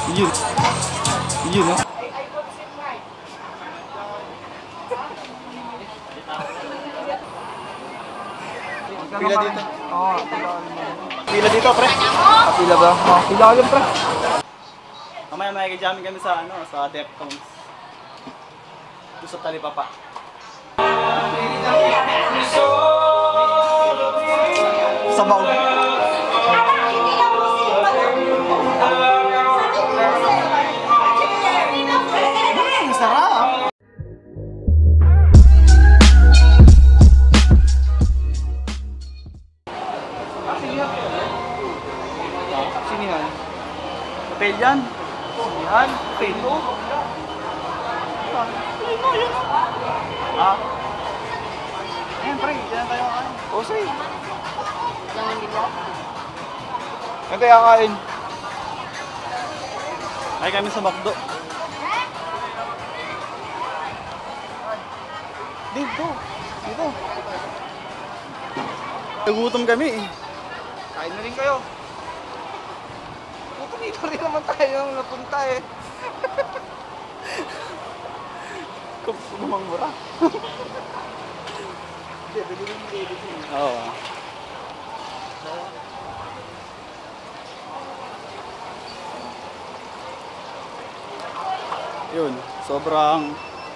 Yun. Yun, no? Pila dito. Oo, Pila dito, pre. pila ba? Oo, pila ko yun, pre. Mamaya makikijaming kami sa ano, sa Deftones. Doon sa Talipapa. Sabaw. Sarap. Sinihan. Hotel yan. Sinihan? Pito? Ha? Ayan, pre. Diyan tayo kain. O, say. Ano kaya kain? Ay kami sa McDo. Dito. Dito. Nagutom kami eh. Kain na rin kayo. Puto dito rin naman tayo napunta eh. Kumang mura. Oo. Yun, sobrang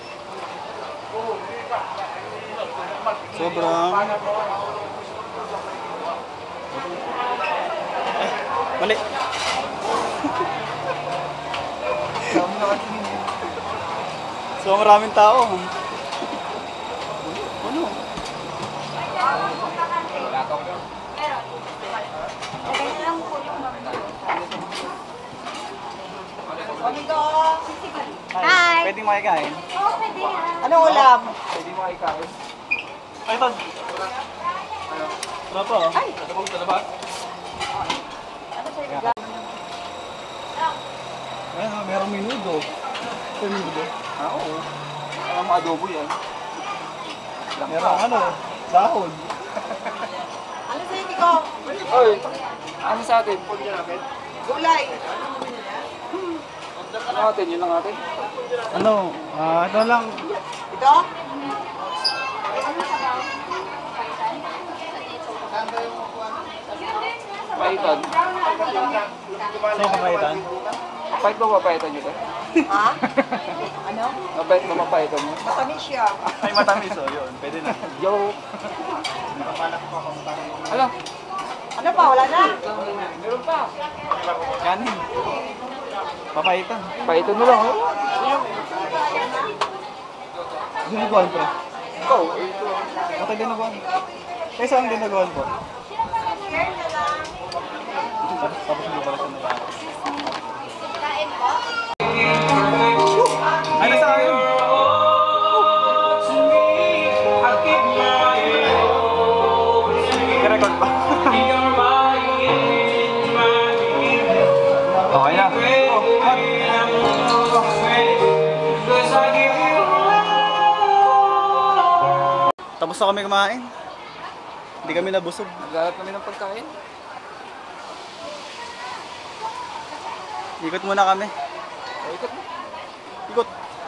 mali. So maraming tao. Ano? Hi! Pwedeng makikain? Oo, pwede yan. Ano ulam? Pwede mo ikain. Ay, Todd. Sarap po. Ay! Ano sa labas? Ayan, merong minudo. Ito yung minudo. Oo. Alam mo, adobo yan. Merong ano, dahon. Ano sa'yo, Tiko? Oy! Ano sa atin? Gulay. Ano atin? Yun lang atin? Ano, ito lang. Ito? Paitan. Sa'yo kapaitan? Pait ba mapaitan nyo ba? Ha? Ano? Mapait ba mapaitan nyo? Matamis siya. Ay, matamis oh, yun. Pwede na. Yo! Ano? Ano pa? Wala na? Meron pa. Kanin. Papaitan. Paitan mo lang, oh. Dinuguan, pre. Ikaw, Patay dinuguan. Kaya saan dinuguan po? Tapos hindi pala siya nila. Kain po? Ay, nasa akin! I-record pa. okay na. Tapos na kami kumain. Hindi kami nabusog. Naglalap kami ng pagkain. Ikot muna kami. Ikot mo. Ikot.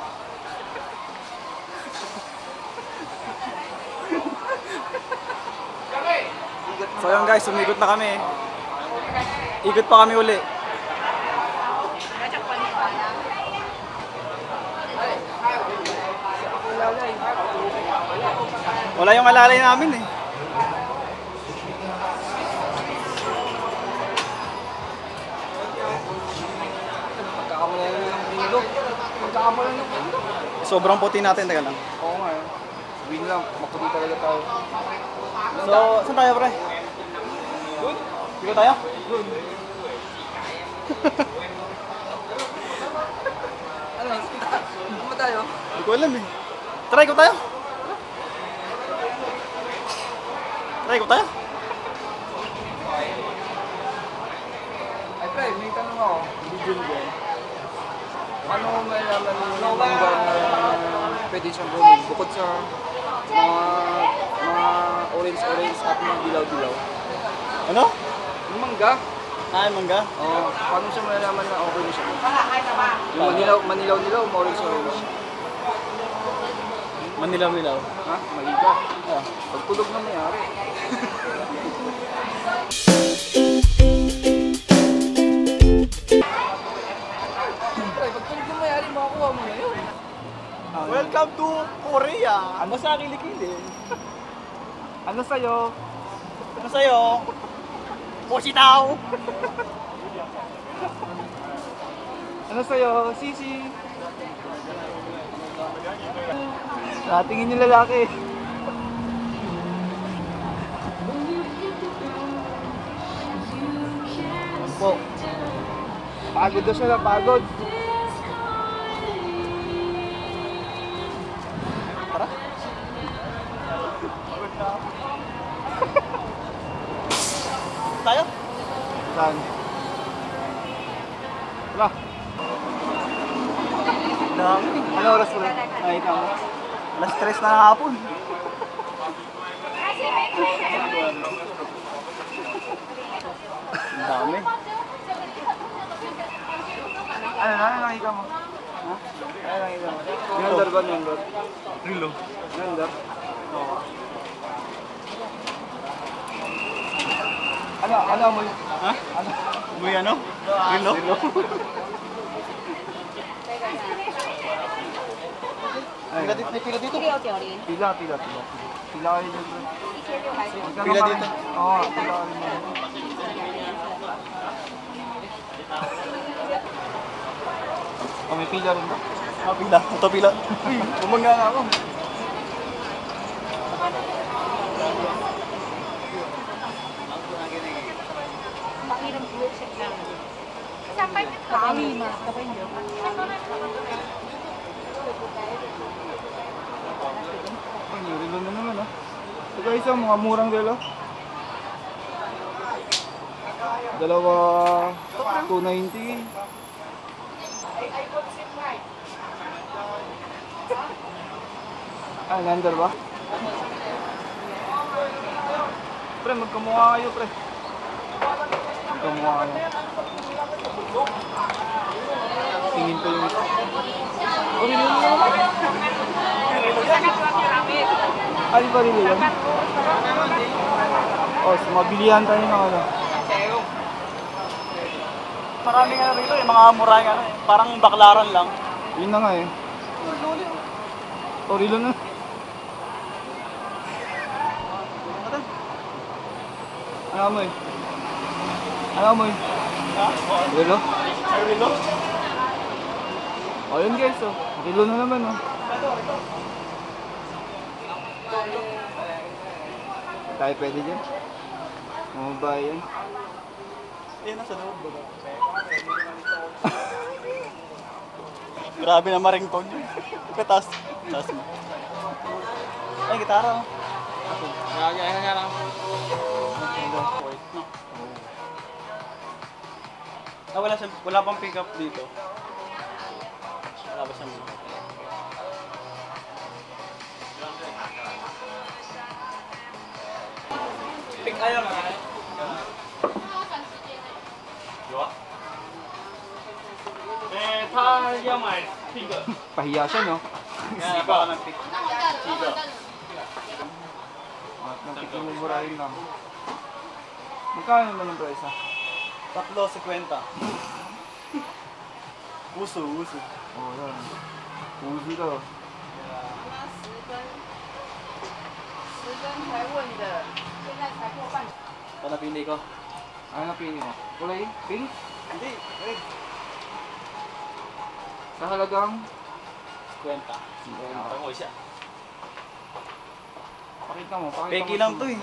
So yun guys, umikot na kami. Ikot pa kami uli. Wala yung alalay namin eh. Magkakamulan ng mundo. Magkakamulan ng mundo. Sobrang puti natin, teka lang. Oo nga eh. Sabihin lang, maputi talaga tayo. So, saan tayo pre? Doon? Ikot tayo? Doon. Ano? Saan ba tayo? Hindi ko alam eh. Tara, ikot tayo. Tara, ikot tayo. Ay pre, may tanong ako. Video mo. Ano may laman ng lugar na pwede siyang gawin bukod sa mga orange at mga dilaw-dilaw? Ano? Yung mangga. Ah, mangga? Oo. Paano siya malalaman na okay na siya. Yung Manilaw-nilaw, Morris Orange. Manilaw-nilaw. Ha? Maliga. Pagtulog na mayari. Ay, pagtulog na mayari, makakuha mo na yun. Welcome to Korea! Ano sa kilikili? Ano sa'yo? Ano sa'yo? Positaw! Ano sa'yo? Sisi? Tingin yung lalaki. Po. Pagod daw siya na pagod. Tara. Tayo? Saan? Wala. Dami. Ano oras mo rin? Nakita mo? Alas 3 na hapon. Ang dami. Ano nakita mo? Ha? Ano nakita mo? Number ba? Number? Rilo. Number? Oo. Ano mo? Ha? Ano? Muy ano? Rilo? Rilo. Pila dito? May pila dito? Pila kayo dyan, bro. Pila dito? Oo, pila kayo dyan. Oh, may pila rin ba? Ah, pila. Ito pila. Uy, bumangga nga ako. Kami, mas kapay niyo. Ay, relo na naman ah. So guys, mga murang relo. Dalawa, 290. Ah, number ba? Pre, magkamukha kayo, pre. Magkamukha kayo. Tingin ko yung isa. Oh, relo na naman. Ay, ba rin yan? Oh, so mabilihan tayo ng ano. Maraming ano rito, yung mga murang ano, parang baklaran lang. Yun na nga eh. Oh, relo na. Ano mo eh? Ano mo eh? Ha? Relo? Ay, rilo? Oh, yun guys oh. Relo na naman oh. Tayo pwede dyan. Mababa yan. Eh, nasa loob ba? Grabe na maringtone yun. Ikatas. Taas mo. Ay, gitara oh. Nga lang. Ah, wala pang pick up dito. Wala ba siyang pick ayaw na. Pahiya siya no? Kaya baka ng pick. At nakikimumurahin lang. Magkano naman ang price ah? Tatlo, 50. Uso. Oh, yan. Puso to. 10 napili ko. Ano napili mo? Kulay? Pink? Hindi, red. Sa halagang? 50. Pangoy siya. Pakita mo. Peki lang to eh.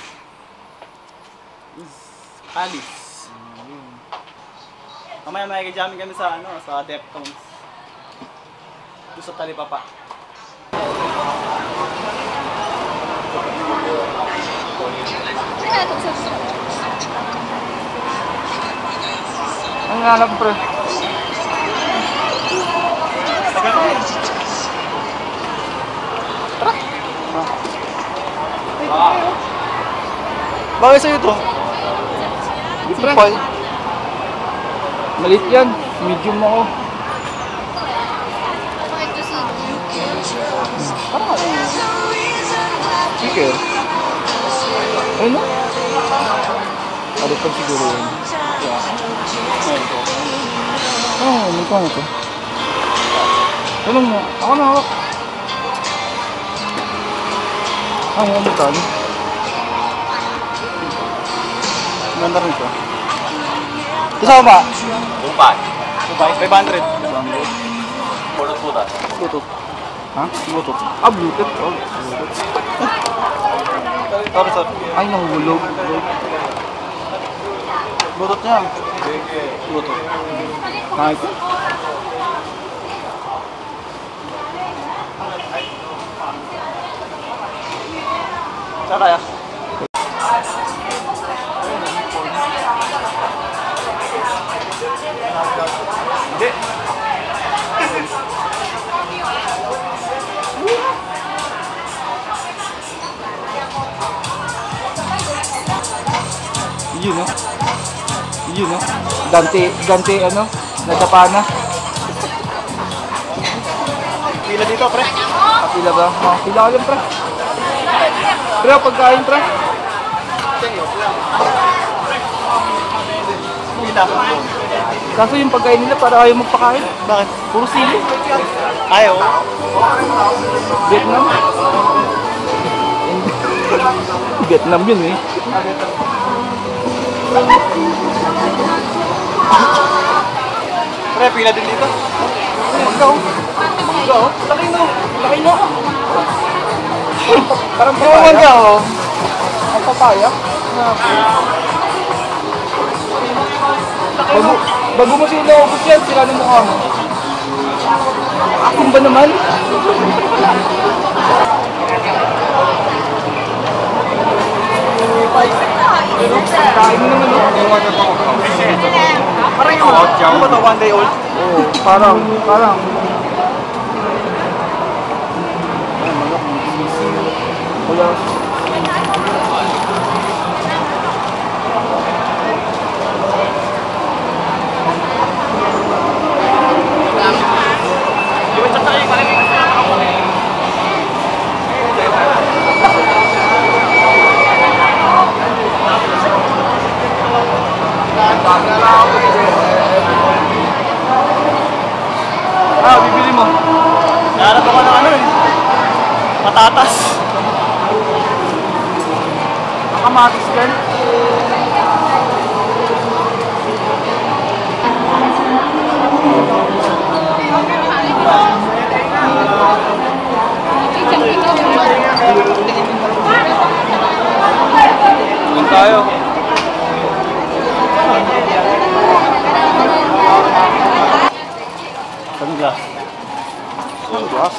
Alice. Yun. Mamaya makikijaming kami sa ano, sa Deftones. Doon sa Talipapa. Ang hanap pre? Bagay sa'yo to. Di pre? Malit yan. Medium ako. Parang ano yun? Speaker. Ano? Ano pa siguro yun? Oo, magkano ito? Tanong mo. Ako na hawak. Ang magkano? Ganda rin ito. Kasama ba? Bumpai. 500. Bluetooth. Ha? Bluetooth. Ah, Bluetooth. Oh, Bluetooth. Sorry. Ay, nahulog. Bluetooth niya. Bluetooth. Kahit. Saan kaya? Hindi. Yun, no? Yun, no? Dante, ano? Nadapa na. Pila dito, pre. Kapila ba? Oh, pila ka lang, pre. Pre, pagkain, pre. Pila. Kaso yung pagkain nila para ayaw magpakain. Bakit? Puro sili. Ayaw. Vietnam. Vietnam yun, eh. Pre, pila din dito. Mangga, oh. Mangga, oh. Laki, no? Laki, no? Parang papaya. Yung mangga, oh. Ang papaya. Bago mo sila naubos yan, sila ng mukha mo. Akong ba naman? Kain mo naman, no? Parang yung ano ba ito? 1 day old? Oo, parang. Ay, manok, sisi. Wala. Ah, bibili mo. Nahanap ako ng ano eh. Patatas. Nakamatis ka. Doon tayo. Sunglass. Sunglass.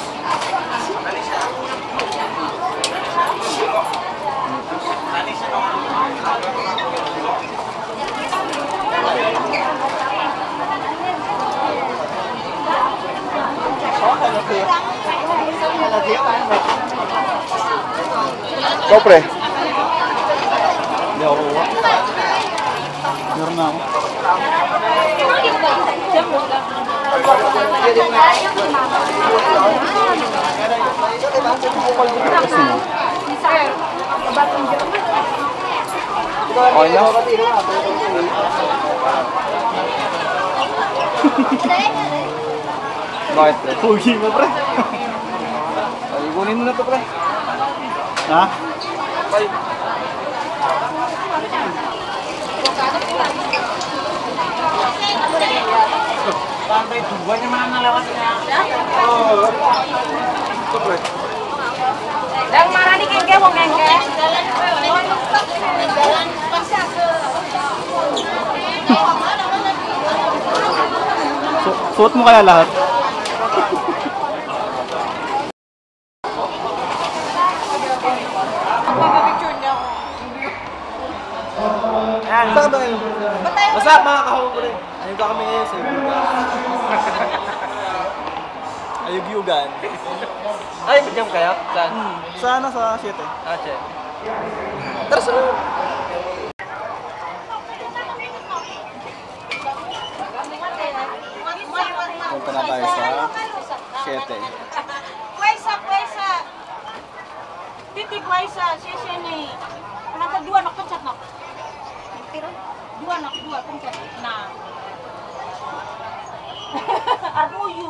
Go, pre. Hindi ako kuha. Meron na ako. Okay na? Bakit, pre? Pugi mo, pre. Ay, kunin mo na to, pre. Ha? Bye. Tantay, duwan yung mga nalawas niya. Ito, pre. Đang mà đi kinh cái một ngàn cái. Suot mo kaya lahat? Ayan. Saan ba kayo? What's up mga kahawag ko rin? Ayun ka kami ngayon sa Ayugyugan. Ayugyugan. Ay, jam kayo? Saan? Sa ano? Sa 7. Ah, check. Tara, sa loob. na tayo sa 7. Puesa, puesa. Titi puesa, sisi ni. Kenapa dua nak pencet nak? Dua pencet. Nah. Armuyu.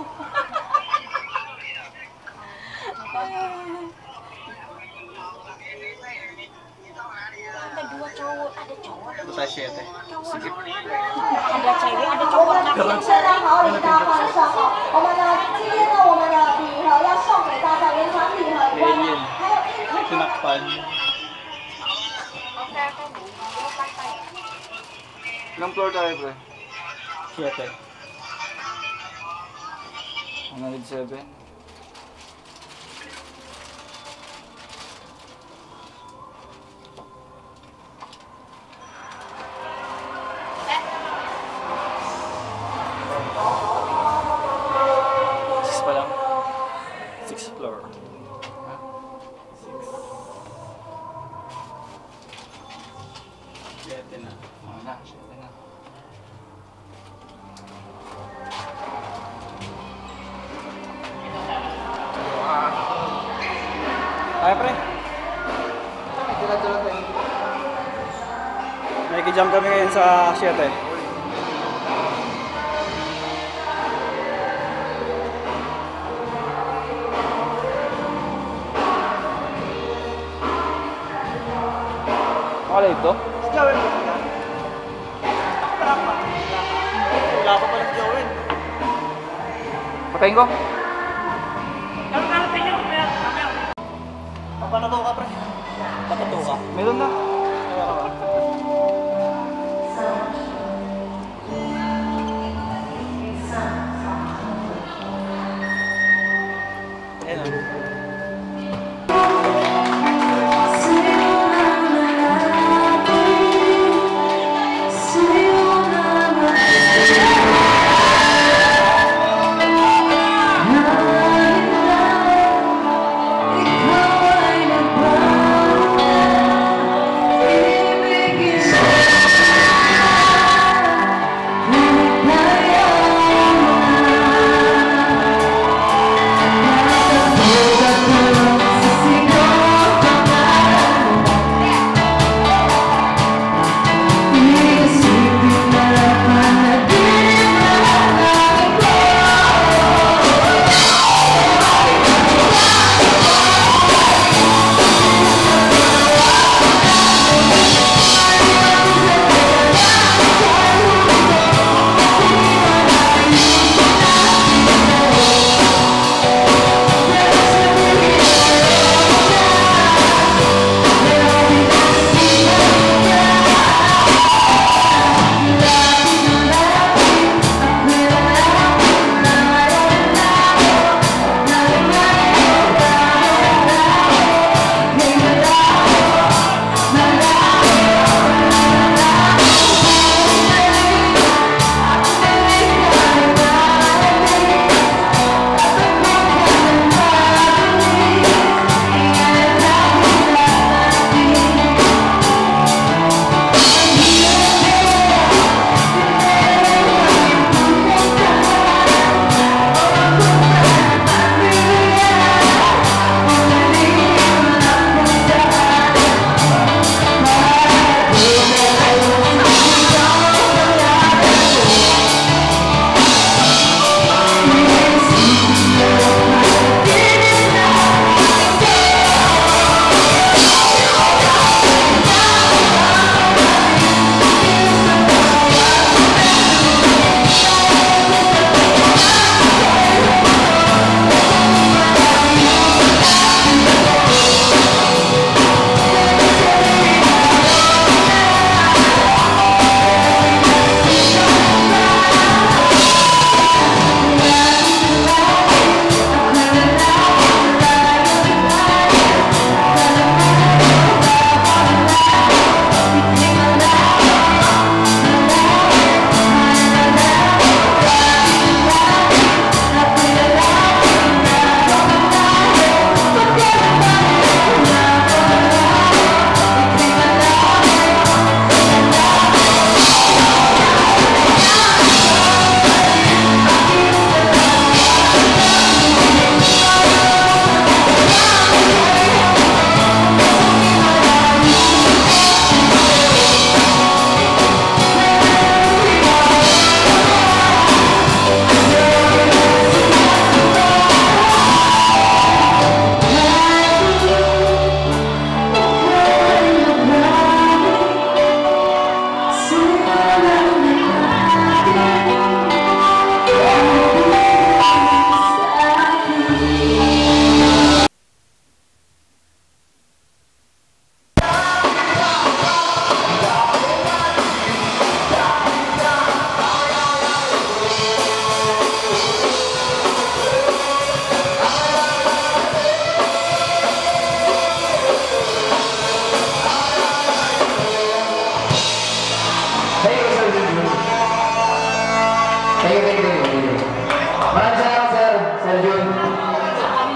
Ada dua cowok, ada cowok. Ito tayo 7. Sige. Ada cewek, ada cowok. Nah, 现在好，礼大家晚上好。我们呢，今天呢，我们的礼盒要送给大家，原厂礼盒以外呢，还有一盒。 Tinakpan. Ilang floor tayo, pre? 7. 107. Six pa lang. 6th floor. Siyete na. Oo na, syempre na. Kaya pre, Tira-tira tayo. nakikijump kami ngayon sa 7. Wala ito? Wala pa pala si Joel. Patayin ko? Papanato ka pre. Patato ka. Meron na. Ayan o.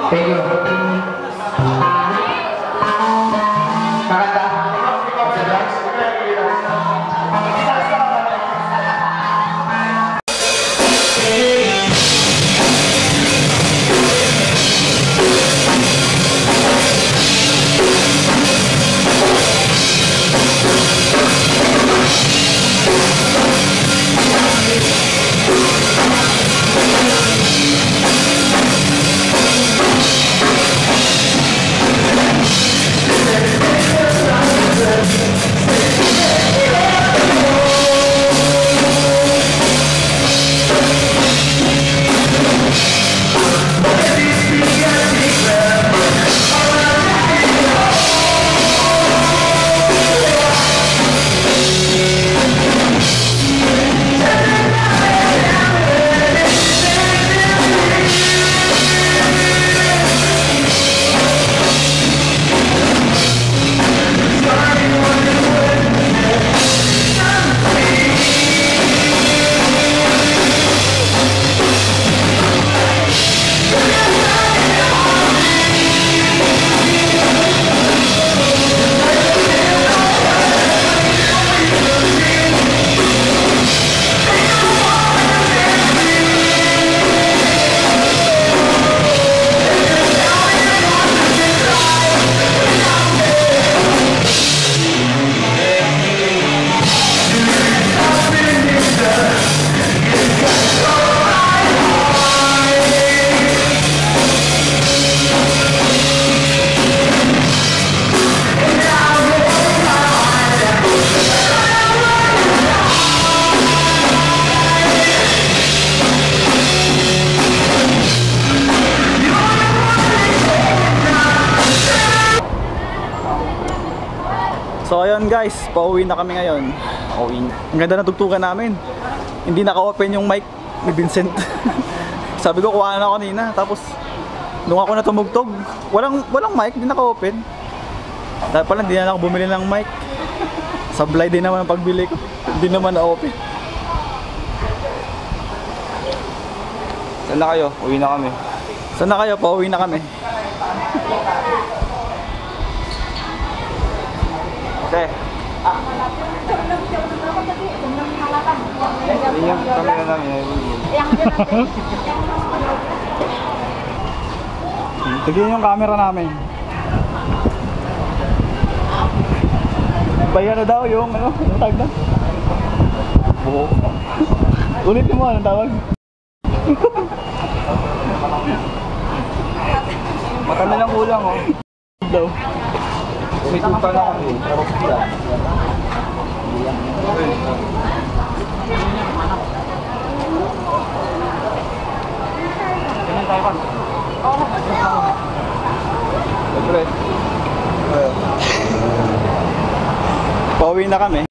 Thank you. Kakanta? So ayun guys, pauwi na kami ngayon. Ang ganda ng tugtugan namin. Hindi naka-open yung mic ni Vincent. Sabi ko kuha na ako kanina. Tapos nung ako na tumugtog, walang mic, hindi naka-open. Dahil pala hindi na ako bumili ng mic. Sablay din naman ang pagbili ko. Hindi naman na-open. Saan na kayo? Uwi na kami. Saan na kayo? Pauwi na kami. Okay. Yun yung camera namin. Tignan yung camera namin. Bayan na daw yung ano tawag na? Buho. Ulitin mo anong tawag? Mata na lang kulang oh. Daw. May tupa na kami. Pauwi na kami.